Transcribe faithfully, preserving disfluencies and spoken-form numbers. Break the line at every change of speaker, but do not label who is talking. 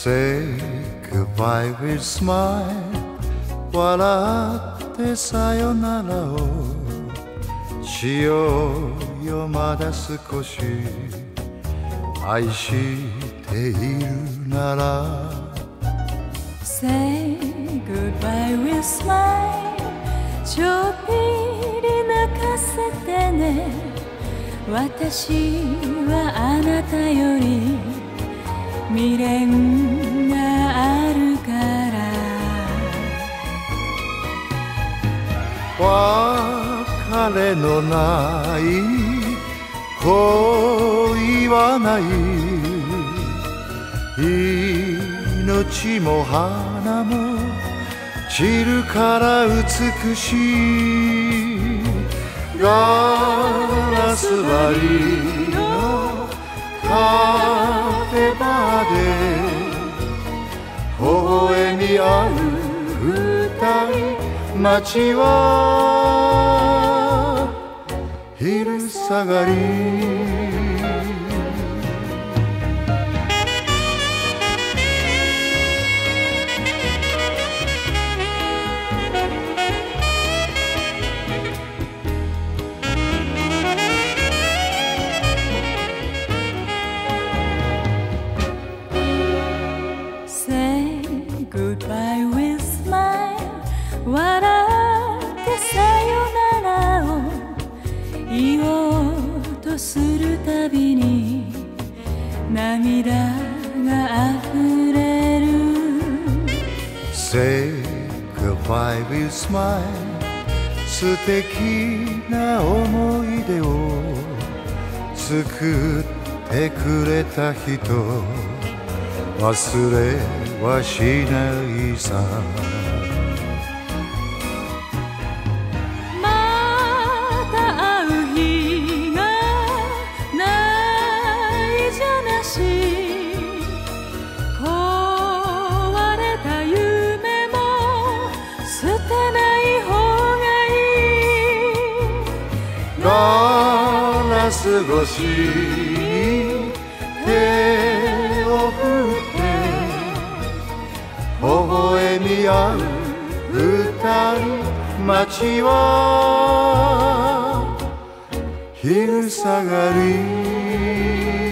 Say goodbye with smile 笑ってさよならをしようよまだ少し愛しているなら
Say goodbye with smile ちょっぴり泣かせてね私はあなたより未練があるから
別れのない恋はない命も花も散るから美しいガラス張りのカフェバーで微笑み合う二人街は昼下がり
Goodbye with smile 笑ってさよならを言おうとするたびに涙が溢れる
Say goodbye with smile 素敵な思い出を作ってくれた人忘れはしないさ
また会う日がないじゃなし壊れた夢も捨てない方がいい
ガラス越しに手を振って微笑み合う二人街は昼下がり